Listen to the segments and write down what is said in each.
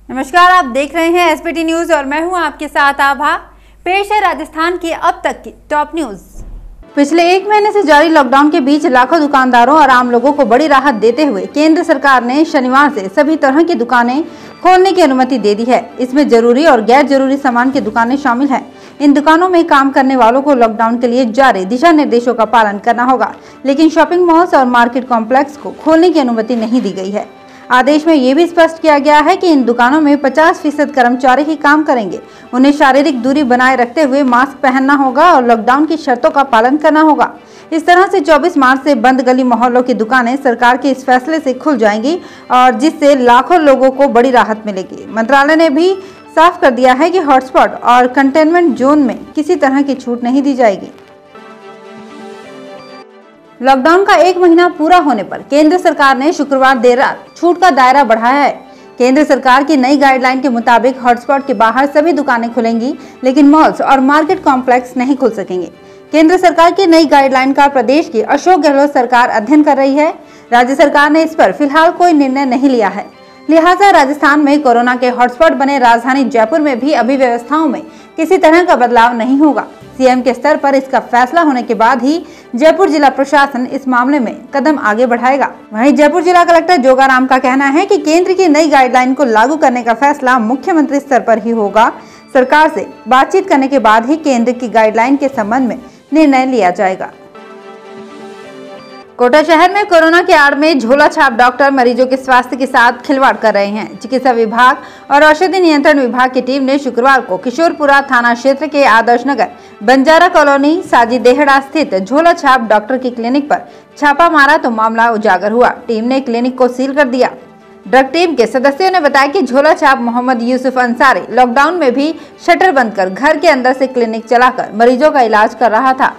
नमस्कार, आप देख रहे हैं एसपीटी न्यूज और मैं हूं आपके साथ आभा। पेश है राजस्थान की अब तक की टॉप न्यूज। पिछले एक महीने से जारी लॉकडाउन के बीच लाखों दुकानदारों और आम लोगों को बड़ी राहत देते हुए केंद्र सरकार ने शनिवार से सभी तरह की दुकानें खोलने की अनुमति दे दी है। इसमें जरूरी और गैर जरूरी सामान की दुकानें शामिल हैं। इन दुकानों में काम करने वालों को लॉकडाउन के लिए जारी दिशा निर्देशों का पालन करना होगा, लेकिन शॉपिंग मॉल्स और मार्केट कॉम्प्लेक्स को खोलने की अनुमति नहीं दी गई है। आदेश में ये भी स्पष्ट किया गया है कि इन दुकानों में 50% कर्मचारी ही काम करेंगे। उन्हें शारीरिक दूरी बनाए रखते हुए मास्क पहनना होगा और लॉकडाउन की शर्तों का पालन करना होगा। इस तरह से 24 मार्च से बंद गली मोहल्लों की दुकानें सरकार के इस फैसले से खुल जाएंगी और जिससे लाखों लोगों को बड़ी राहत मिलेगी। मंत्रालय ने भी साफ कर दिया है कि हॉटस्पॉट और कंटेनमेंट जोन में किसी तरह की छूट नहीं दी जाएगी। लॉकडाउन का एक महीना पूरा होने पर केंद्र सरकार ने शुक्रवार देर रात छूट का दायरा बढ़ाया है। केंद्र सरकार की नई गाइडलाइन के मुताबिक हॉटस्पॉट के बाहर सभी दुकानें खुलेंगी, लेकिन मॉल्स और मार्केट कॉम्प्लेक्स नहीं खुल सकेंगे। केंद्र सरकार की नई गाइडलाइन का प्रदेश की अशोक गहलोत सरकार अध्ययन कर रही है। राज्य सरकार ने इस पर फिलहाल कोई निर्णय नहीं लिया है। लिहाजा राजस्थान में कोरोना के हॉटस्पॉट बने राजधानी जयपुर में भी अभी व्यवस्थाओं में किसी तरह का बदलाव नहीं होगा। सीएम के स्तर पर इसका फैसला होने के बाद ही जयपुर जिला प्रशासन इस मामले में कदम आगे बढ़ाएगा। वहीं जयपुर जिला कलेक्टर जोगाराम का कहना है कि केंद्र की नई गाइडलाइन को लागू करने का फैसला मुख्यमंत्री स्तर पर ही होगा। सरकार से बातचीत करने के बाद ही केंद्र की गाइडलाइन के संबंध में निर्णय लिया जाएगा। कोटा शहर में कोरोना के आड़ में झोला छाप डॉक्टर मरीजों के स्वास्थ्य के साथ खिलवाड़ कर रहे हैं। चिकित्सा विभाग और औषधि नियंत्रण विभाग की टीम ने शुक्रवार को किशोरपुरा थाना क्षेत्र के आदर्श नगर बंजारा कॉलोनी साजी देहड़ा स्थित झोला छाप डॉक्टर की क्लिनिक पर छापा मारा तो मामला उजागर हुआ। टीम ने क्लिनिक को सील कर दिया। ड्रग टीम के सदस्यों ने बताया कि झोला छाप मोहम्मद यूसुफ अंसारी लॉकडाउन में भी शटर बंद कर घर के अंदर से क्लिनिक चलाकर मरीजों का इलाज कर रहा था।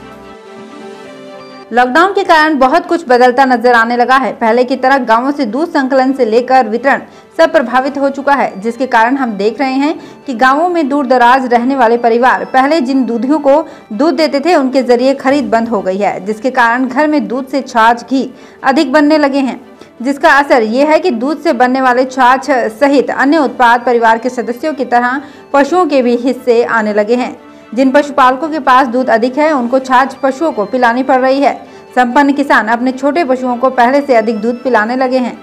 लॉकडाउन के कारण बहुत कुछ बदलता नजर आने लगा है। पहले की तरह गांवों से दूध संकलन से लेकर वितरण सब प्रभावित हो चुका है, जिसके कारण हम देख रहे हैं कि गांवों में दूर दराज रहने वाले परिवार पहले जिन दूधियों को दूध देते थे उनके जरिए खरीद बंद हो गई है, जिसके कारण घर में दूध से छाछ घी अधिक बनने लगे हैं। जिसका असर ये है कि दूध से बनने वाले छाछ सहित अन्य उत्पाद परिवार के सदस्यों की तरह पशुओं के भी हिस्से आने लगे हैं। जिन पशुपालकों के पास दूध अधिक है उनको छाछ पशुओं को पिलानी पड़ रही है। संपन्न किसान अपने छोटे पशुओं को पहले से अधिक दूध पिलाने लगे हैं।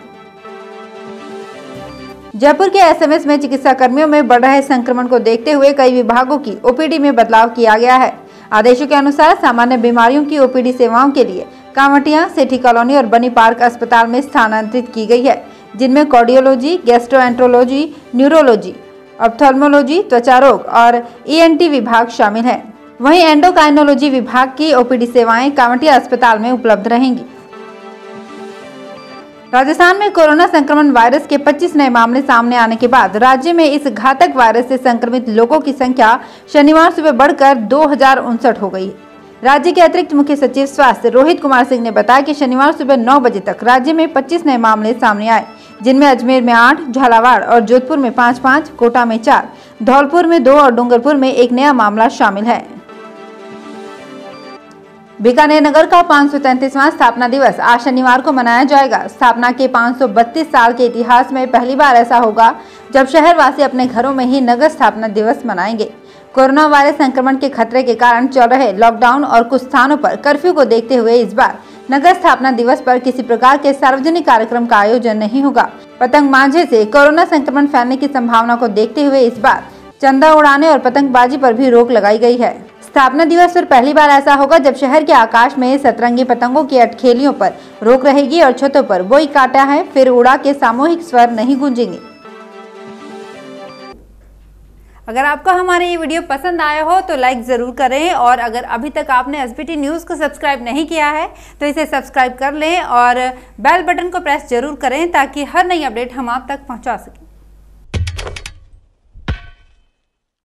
जयपुर के एसएमएस में चिकित्सा कर्मियों में बढ़ रहे संक्रमण को देखते हुए कई विभागों की ओपीडी में बदलाव किया गया है। आदेशों के अनुसार सामान्य बीमारियों की ओपीडी सेवाओं के लिए कांवटिया, सेठी कॉलोनी और बनी पार्क अस्पताल में स्थानांतरित की गई है, जिनमें कार्डियोलॉजी, गैस्ट्रोएंट्रोलॉजी, न्यूरोलॉजी, ऑप्थेल्मोलॉजी, त्वचा रोग और ईएनटी विभाग शामिल है। वहीं एंडोक्राइनोलॉजी विभाग की ओपीडी सेवाएं कांवटिया अस्पताल में उपलब्ध रहेंगी। राजस्थान में कोरोना संक्रमण वायरस के 25 नए मामले सामने आने के बाद राज्य में इस घातक वायरस से संक्रमित लोगों की संख्या शनिवार सुबह बढ़कर 2059 हो गई। राज्य के अतिरिक्त मुख्य सचिव स्वास्थ्य रोहित कुमार सिंह ने बताया कि शनिवार सुबह 9 बजे तक राज्य में 25 नए मामले सामने आए, जिनमें अजमेर में 8, झालावाड़ और जोधपुर में 5-5, कोटा में 4, धौलपुर में 2 और डूंगरपुर में 1 नया मामला शामिल है। बीकानेर नगर का 533वां स्थापना दिवस आज शनिवार को मनाया जाएगा। स्थापना के 532 साल के इतिहास में पहली बार ऐसा होगा जब शहरवासी अपने घरों में ही नगर स्थापना दिवस मनाएंगे। कोरोना वायरस संक्रमण के खतरे के कारण चल रहे लॉकडाउन और कुछ स्थानों पर कर्फ्यू को देखते हुए इस बार नगर स्थापना दिवस पर किसी प्रकार के सार्वजनिक कार्यक्रम का आयोजन नहीं होगा। पतंग मांझे से कोरोना संक्रमण फैलने की संभावना को देखते हुए इस बार चंदा उड़ाने और पतंगबाजी पर भी रोक लगाई गई है। स्थापना दिवस पर पहली बार ऐसा होगा जब शहर के आकाश में सतरंगी पतंगों की अटखेलियों पर रोक रहेगी और छतों पर बोई काटा है फिर उड़ा के सामूहिक स्वर नहीं गूंजेंगे। अगर आपको हमारे ये वीडियो पसंद आया हो तो लाइक जरूर करें और अगर अभी तक आपने एसपीटी न्यूज को सब्सक्राइब नहीं किया है तो इसे सब्सक्राइब कर लें और बेल बटन को प्रेस जरूर करें ताकि हर नई अपडेट हम आप तक पहुंचा सकें।